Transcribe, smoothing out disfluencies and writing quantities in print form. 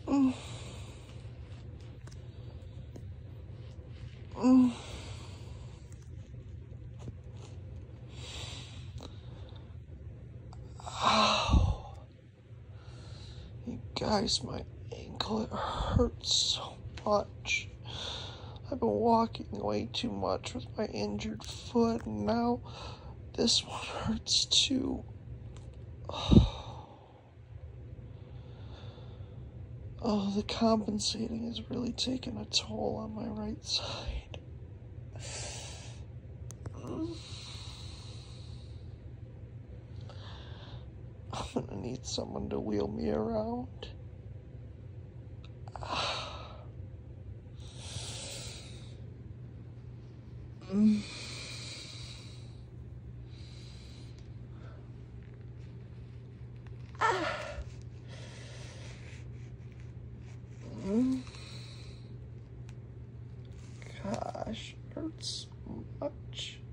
Mm. Mm. Ow. You guys, my ankle, it hurts so much. I've been walking way too much with my injured foot, and now this one hurts too. Oh, the compensating is really taking a toll on my right side. I'm gonna need someone to wheel me around. Gosh, hurts so much.